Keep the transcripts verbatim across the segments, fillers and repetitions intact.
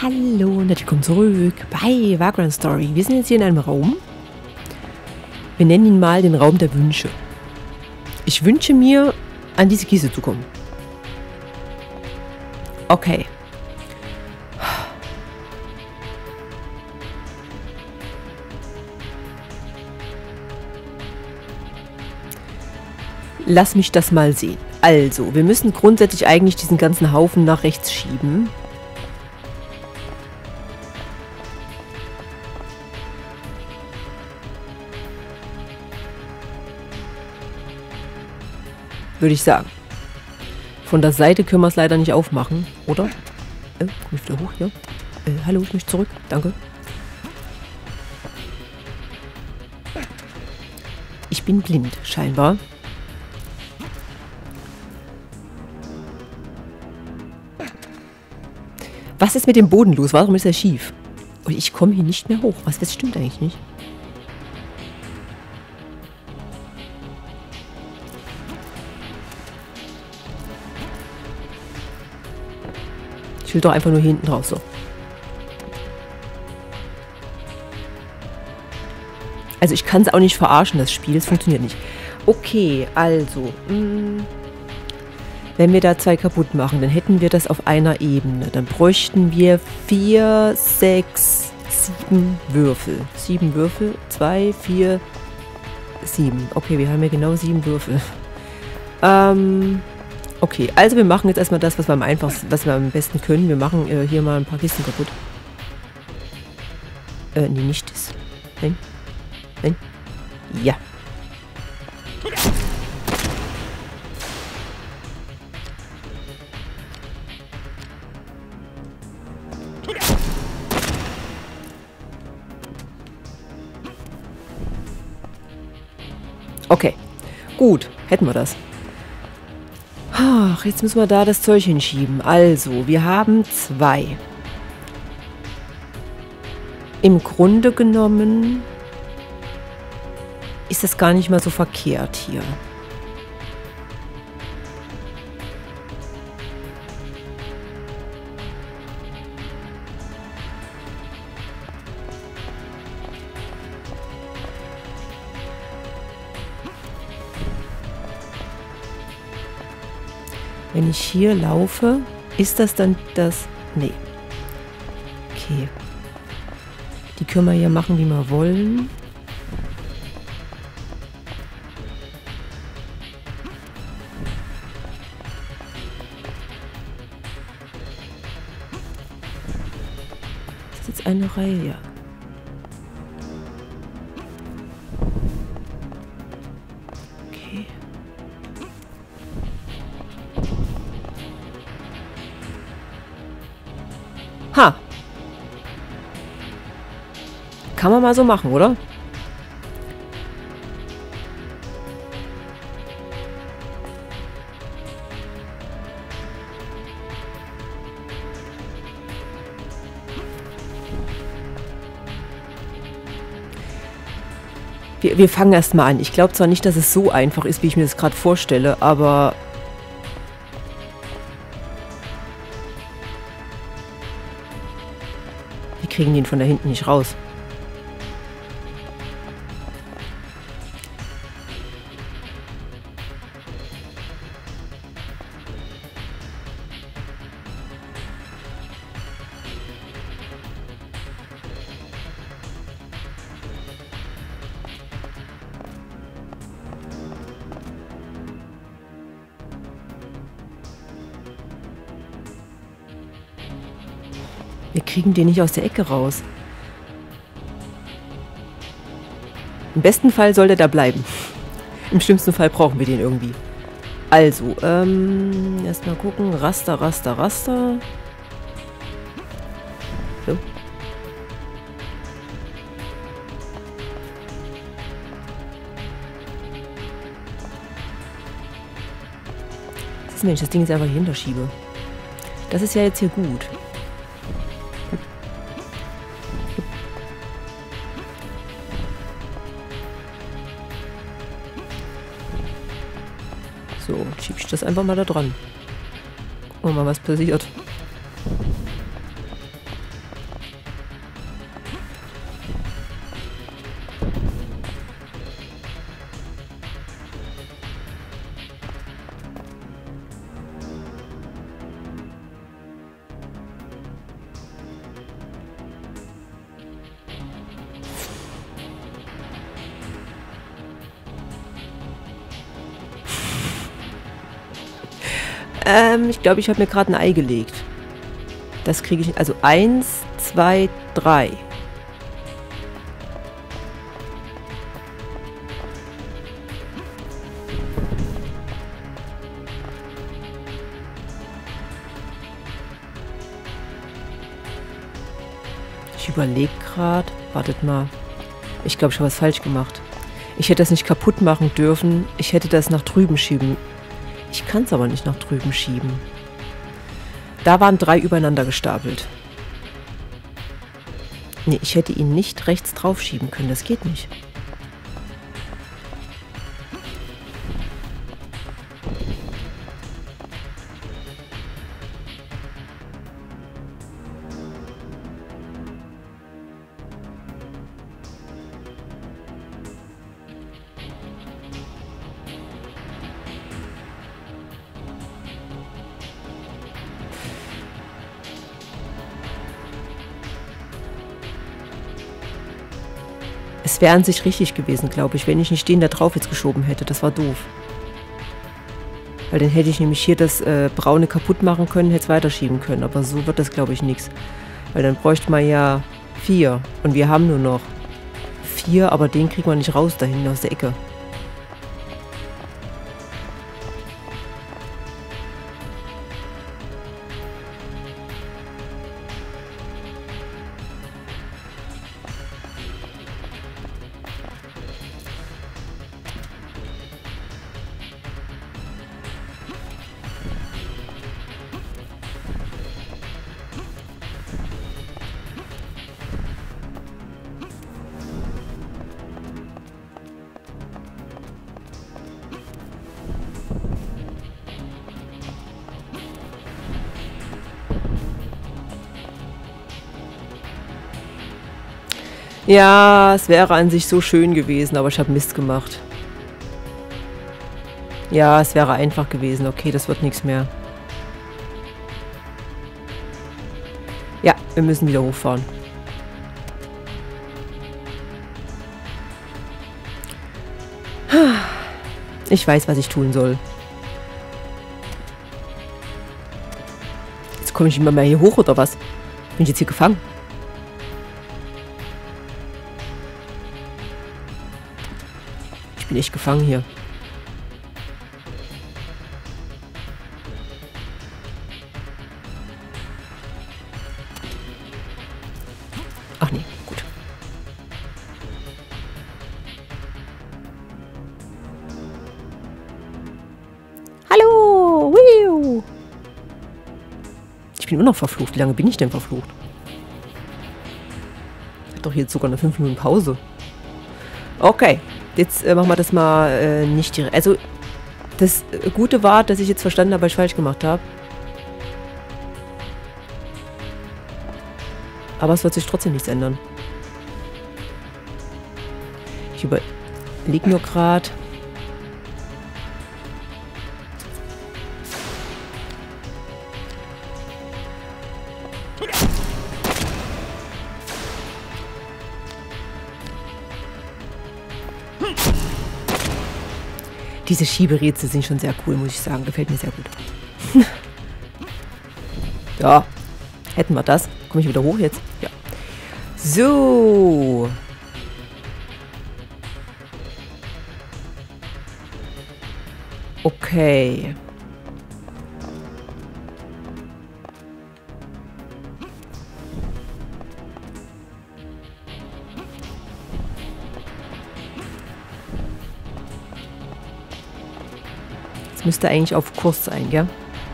Hallo und herzlich willkommen zurück bei Vagrant Story. Wir sind jetzt hier in einem Raum. Wir nennen ihn mal den Raum der Wünsche. Ich wünsche mir, an diese Kiste zu kommen. Okay. Lass mich das mal sehen. Also, wir müssen grundsätzlich eigentlich diesen ganzen Haufen nach rechts schieben. Würde ich sagen. Von der Seite können wir es leider nicht aufmachen, oder? Äh, komm ich wieder hoch hier? Äh, hallo, ich möchte zurück. Danke. Ich bin blind, scheinbar. Was ist mit dem Boden los? Warum ist er schief? Und ich komme hier nicht mehr hoch. Was, das stimmt eigentlich nicht. Ich will doch einfach nur hier hinten raus. So. Also ich kann es auch nicht verarschen, das Spiel. Es funktioniert nicht. Okay, also. Mh, wenn wir da zwei kaputt machen, dann hätten wir das auf einer Ebene. Dann bräuchten wir vier, sechs, sieben Würfel. Sieben Würfel. Zwei, vier, sieben. Okay, wir haben ja genau sieben Würfel. Ähm... Okay, also wir machen jetzt erstmal das, was wir am einfachsten, was wir am besten können. Wir machen äh, hier mal ein paar Kisten kaputt. Äh, nee, nicht das. Nein. Nein. Ja. Okay. Gut, hätten wir das. Ach, jetzt müssen wir da das Zeug hinschieben. Also, wir haben zwei. Im Grunde genommen ist das gar nicht mal so verkehrt hier. Wenn ich hier laufe, ist das dann das... Nee. Okay. Die können wir hier machen, wie wir wollen. Das ist jetzt eine Reihe, ja. Ha! Kann man mal so machen, oder? Wir, wir fangen erst mal an. Ich glaube zwar nicht, dass es so einfach ist, wie ich mir das gerade vorstelle, aber... kriegen den von da hinten nicht raus. Wir kriegen den nicht aus der Ecke raus. Im besten Fall soll der da bleiben. Im schlimmsten Fall brauchen wir den irgendwie. Also, ähm, erstmal gucken. Raster, Raster, Raster. So. Was ist denn, wenn ich das Ding jetzt einfach hier hinterschiebe? Das ist ja jetzt hier gut. So, schiebe ich das einfach mal da dran. Gucken wir mal, was passiert. Ähm, ich glaube, ich habe mir gerade ein Ei gelegt. Das kriege ich... Also eins, zwei, drei. Ich überlege gerade. Wartet mal. Ich glaube, ich habe was falsch gemacht. Ich hätte das nicht kaputt machen dürfen. Ich hätte das nach drüben schieben. Ich kann es aber nicht nach drüben schieben. Da waren drei übereinander gestapelt. Nee, ich hätte ihn nicht rechts drauf schieben können. Das geht nicht. Es wäre an sich richtig gewesen, glaube ich, wenn ich nicht den da drauf jetzt geschoben hätte. Das war doof. Weil dann hätte ich nämlich hier das äh, Braune kaputt machen können, hätte es weiterschieben können. Aber so wird das, glaube ich, nichts. Weil dann bräuchte man ja vier. Und wir haben nur noch vier, aber den kriegt man nicht raus da hinten aus der Ecke. Ja, es wäre an sich so schön gewesen, aber ich habe Mist gemacht. Ja, es wäre einfach gewesen. Okay, das wird nichts mehr. Ja, wir müssen wieder hochfahren. Ich weiß, was ich tun soll. Jetzt komme ich immer mehr hier hoch, oder was? Bin ich jetzt hier gefangen? Ich bin echt gefangen hier. Ach nee, gut. Hallo! Wiu. Ich bin immer noch verflucht. Wie lange bin ich denn verflucht? Ich hab doch jetzt sogar eine fünf Minuten Pause. Okay. Jetzt äh, machen wir das mal äh, nicht direkt. Also, das Gute war, dass ich jetzt verstanden habe, was ich falsch gemacht habe. Aber es wird sich trotzdem nichts ändern. Ich überlege nur gerade. Diese Schieberätsel sind schon sehr cool, muss ich sagen. Gefällt mir sehr gut. Ja, hätten wir das. Komme ich wieder hoch jetzt? Ja. So. Okay. Müsste eigentlich auf Kurs sein, gell?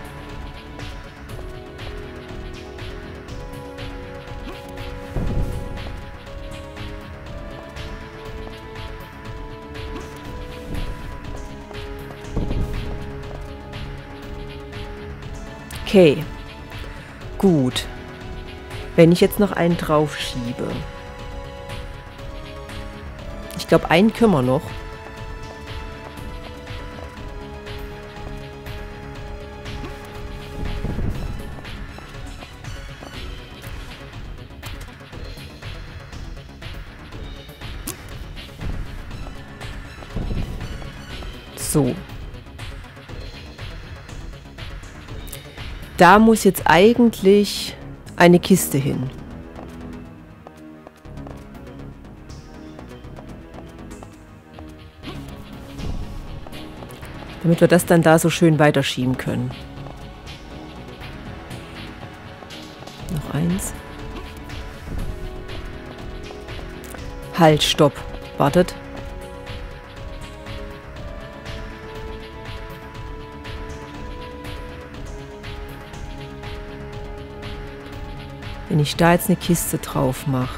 Okay. Gut. Wenn ich jetzt noch einen drauf schiebe. Ich glaube, einen können wir noch. So. Da muss jetzt eigentlich eine Kiste hin. Damit wir das dann da so schön weiterschieben können. Noch eins. Halt, stopp. Wartet. Wenn ich da jetzt eine Kiste drauf mache.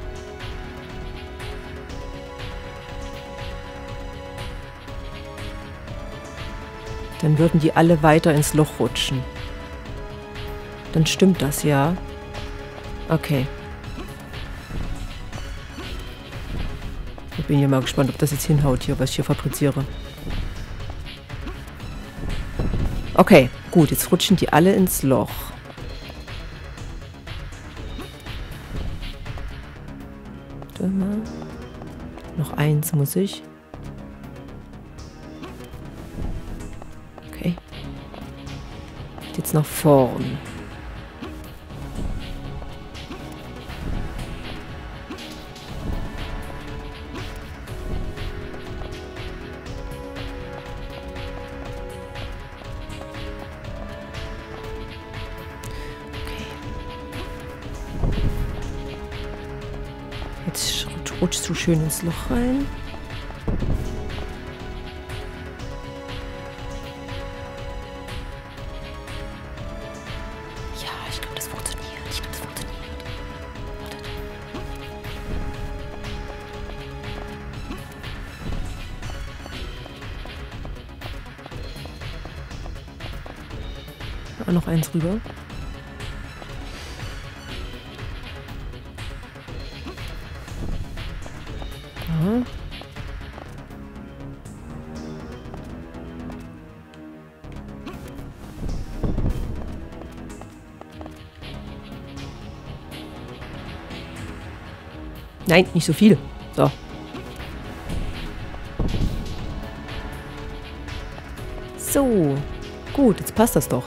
Dann würden die alle weiter ins Loch rutschen. Dann stimmt das, ja. Okay. Ich bin ja mal gespannt, ob das jetzt hinhaut hier, was ich hier fabriziere. Okay, gut, jetzt rutschen die alle ins Loch. Noch eins muss ich. Okay. Jetzt nach vorn. Jetzt rutschst du schön ins Loch rein. Ja, ich glaube, das funktioniert. Ich glaube, das funktioniert. Wartet. Ah, noch eins rüber. Nein, nicht so viel. So. So. Gut, jetzt passt das doch.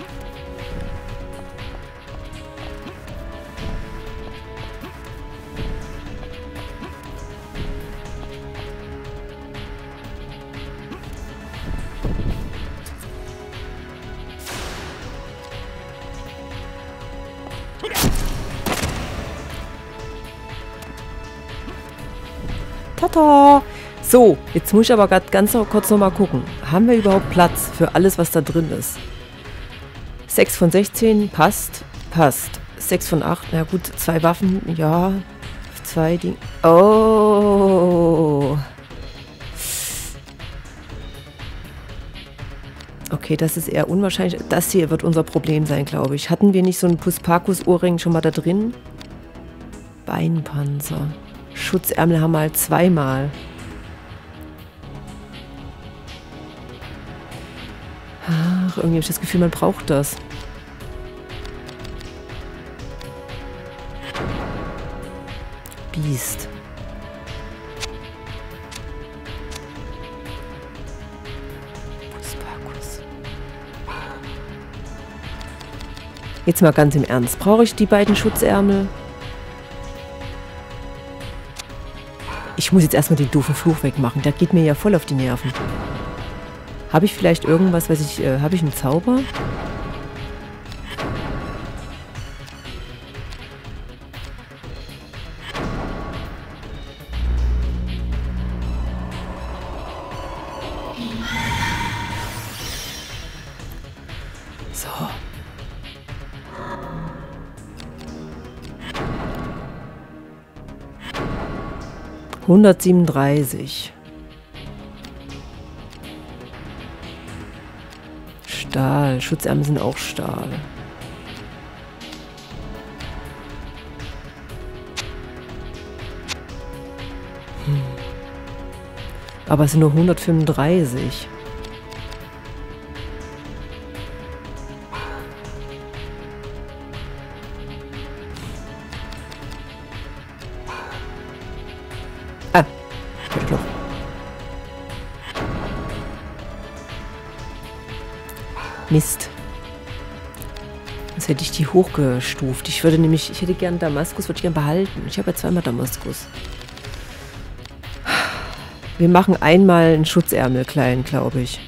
Tata! So, jetzt muss ich aber grad ganz noch, kurz noch mal gucken. Haben wir überhaupt Platz für alles, was da drin ist? sechs von sechzehn, passt, passt. sechs von acht, na gut, zwei Waffen, ja. Zwei Dinge. Oh! Okay, das ist eher unwahrscheinlich. Das hier wird unser Problem sein, glaube ich. Hatten wir nicht so einen Puspakus-Ohrring schon mal da drin? Beinpanzer. Schutzärmel haben wir halt zweimal. Ach, irgendwie habe ich das Gefühl, man braucht das. Biest. Jetzt mal ganz im Ernst. Brauche ich die beiden Schutzärmel? Ich muss jetzt erstmal den doofen Fluch wegmachen. Der geht mir ja voll auf die Nerven. Habe ich vielleicht irgendwas, was ich... Äh, habe ich einen Zauber? So. hundertsiebenunddreißig. Stahl. Schutzärmel sind auch Stahl. Hm. Aber es sind nur hundertfünfunddreißig. Ah, Knopf. Mist. Was hätte ich die hochgestuft? Ich würde nämlich, ich hätte gern Damaskus, würde ich gern behalten. Ich habe ja zweimal Damaskus. Wir machen einmal einen Schutzärmel klein, glaube ich.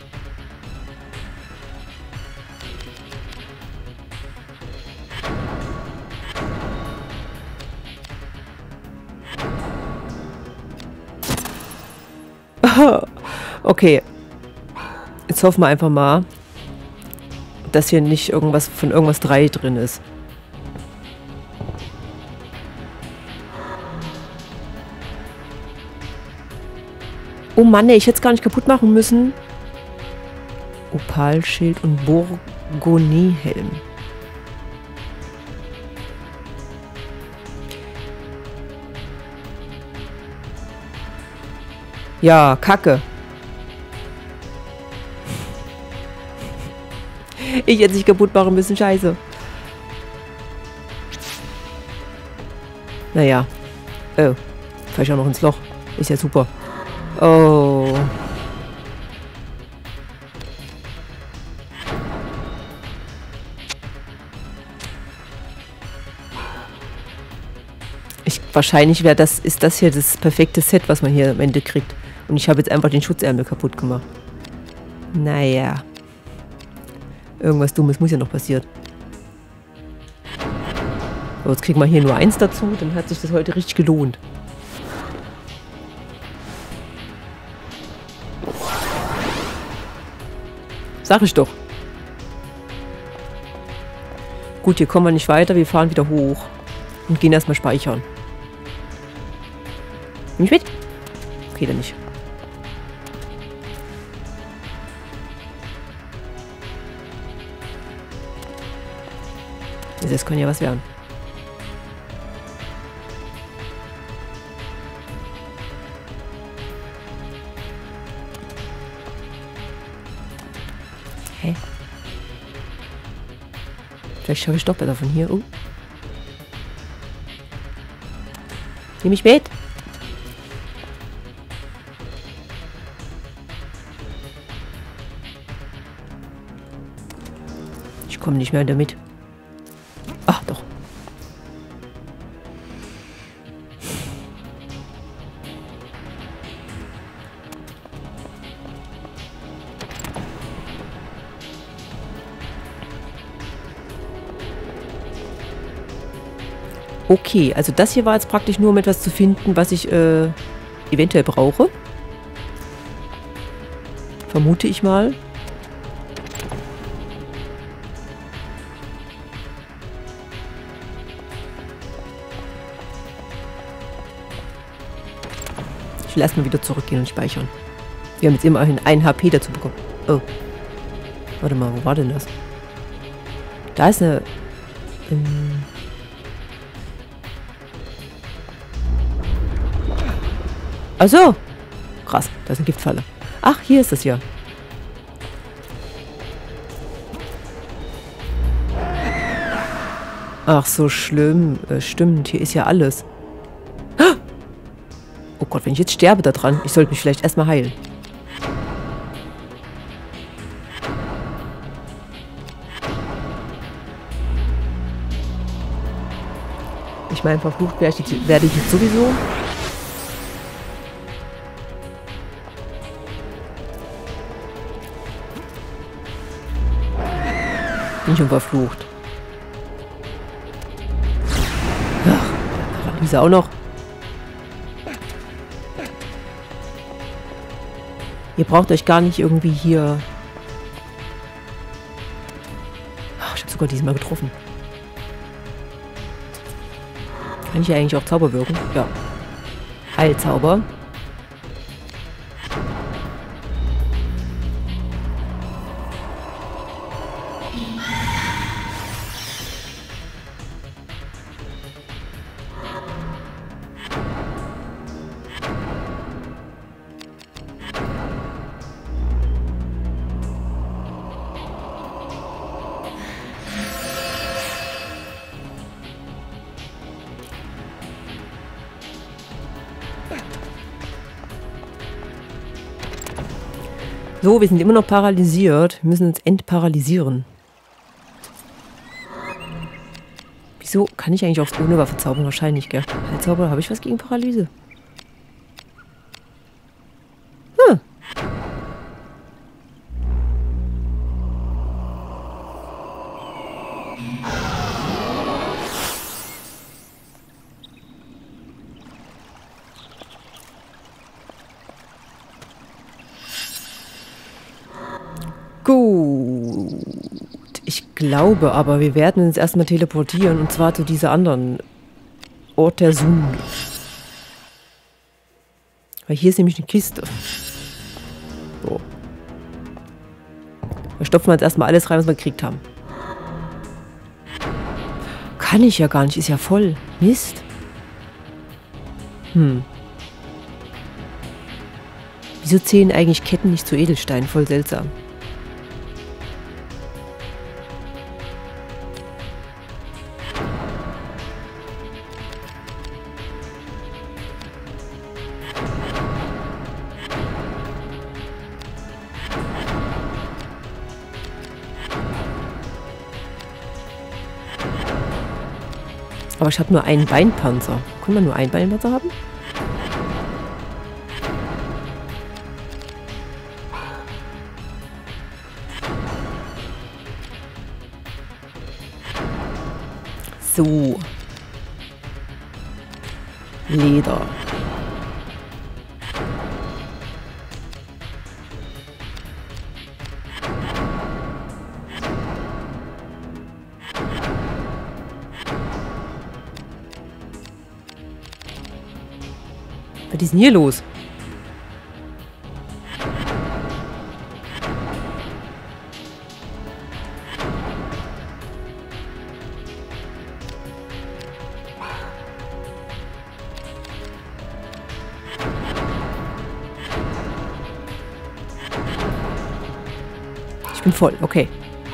Okay. Jetzt hoffen wir einfach mal, dass hier nicht irgendwas von irgendwas drei drin ist. Oh Mann, ey, ich hätte es gar nicht kaputt machen müssen. Opalschild und Bourgogne-Helm. Ja, Kacke. Ich hätte sich kaputt machen müssen, scheiße. Naja. Oh. Fahr ich auch noch ins Loch. Ist ja super. Oh. Ich, wahrscheinlich wäre das, ist das hier das perfekte Set, was man hier am Ende kriegt. Und ich habe jetzt einfach den Schutzärmel kaputt gemacht. Naja. Irgendwas Dummes muss ja noch passieren. So, jetzt kriegen wir hier nur eins dazu, dann hat sich das heute richtig gelohnt. Sag ich doch. Gut, hier kommen wir nicht weiter, wir fahren wieder hoch. Und gehen erstmal speichern. Nimm ich mit? Okay, dann nicht. Das kann ja was werden. Hä? Vielleicht schaffe ich doch besser von hier. Oh. Nimm mich mit. Ich komme nicht mehr damit. Ach, doch. Okay, also das hier war jetzt praktisch nur um etwas zu finden, was ich äh, eventuell brauche. Vermute ich mal. Ich will erstmal wieder zurückgehen und speichern. Wir haben jetzt immerhin ein H P dazu bekommen. Oh. Warte mal, wo war denn das? Da ist eine... Ähm Ach so. Krass, da ist eine Giftfalle. Ach, hier ist das ja. Ach, so schlimm. Äh, stimmt, hier ist ja alles. Oh Gott, wenn ich jetzt sterbe da dran, ich sollte mich vielleicht erstmal heilen. Ich meine, verflucht werde ich, werde ich jetzt sowieso. Bin schon verflucht. Ach, Lisa auch noch. Ihr braucht euch gar nicht irgendwie hier... Ach, ich habe sogar diesmal getroffen. Kann ich ja eigentlich auch Zauber wirken? Ja. Heilzauber. So, wir sind immer noch paralysiert. Wir müssen uns entparalysieren. Wieso kann ich eigentlich auch ohne Waffe zaubern? Wahrscheinlich, gell? Heilzauber, habe ich was gegen Paralyse? Hm. Gut. Ich glaube aber, wir werden uns erstmal teleportieren und zwar zu dieser anderen Ort der Sünde. Weil hier ist nämlich eine Kiste. So. Da stopfen wir jetzt erstmal alles rein, was wir gekriegt haben. Kann ich ja gar nicht, ist ja voll. Mist. Hm. Wieso zählen eigentlich Ketten nicht zu Edelsteinen? Voll seltsam. Aber ich habe nur einen Beinpanzer. Kann man nur einen Beinpanzer haben? So. Leder. Was ist denn hier los? Ich bin voll, okay.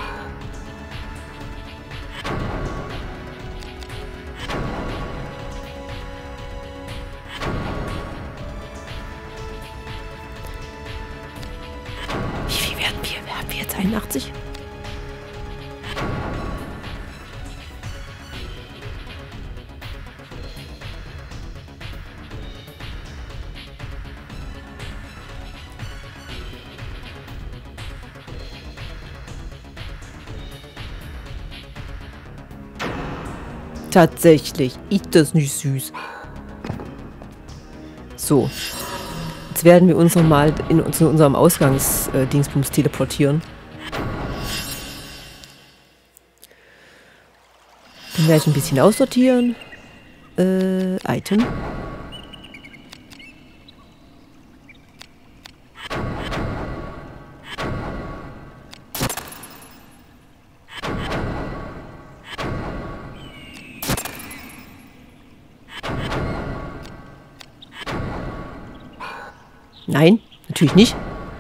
Wie viel werden wir? Werden wir jetzt einundachtzig? Tatsächlich. Ist das nicht süß? So. Jetzt werden wir uns nochmal in uns, in unserem Ausgangsdingsbums teleportieren. Dann werde ich ein bisschen aussortieren. Äh, Item. Nein, natürlich nicht.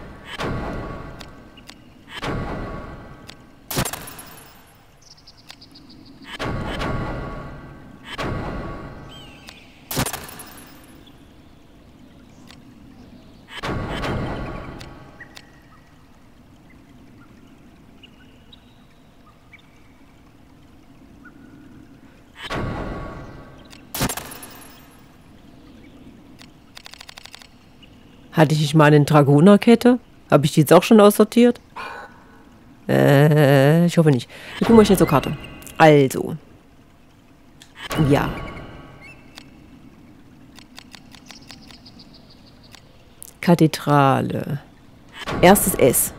Hatte ich nicht mal eine Dragonerkette? Habe ich die jetzt auch schon aussortiert? Äh, ich hoffe nicht. Wir gucken mal schnell zur Karte. Also. Ja. Kathedrale. Erstes S.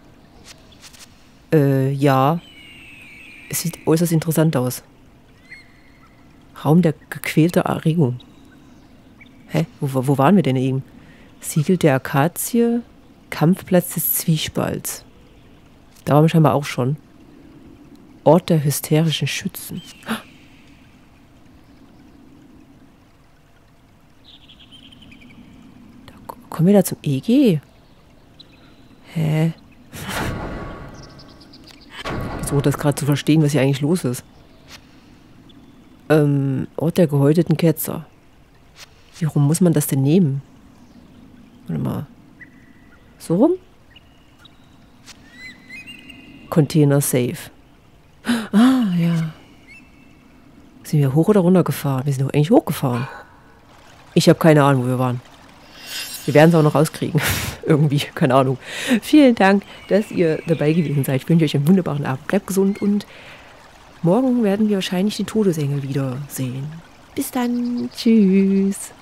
Äh, ja. Es sieht äußerst interessant aus. Raum der gequälter Erregung. Hä? Wo, wo waren wir denn eben? Siegel der Akazie, Kampfplatz des Zwiespalts. Da waren wir scheinbar auch schon. Ort der hysterischen Schützen. Da kommen wir da zum E G? Hä? Ich versuche das gerade zu verstehen, was hier eigentlich los ist. Ähm, Ort der gehäuteten Ketzer. Wie rum muss man das denn nehmen? Warte mal. So rum? Container safe. Ah, ja. Sind wir hoch oder runter gefahren? Wir sind doch eigentlich hochgefahren. Ich habe keine Ahnung, wo wir waren. Wir werden es auch noch rauskriegen. Irgendwie, keine Ahnung. Vielen Dank, dass ihr dabei gewesen seid. Ich wünsche euch einen wunderbaren Abend. Bleibt gesund und morgen werden wir wahrscheinlich die Todesengel wiedersehen. Bis dann. Tschüss.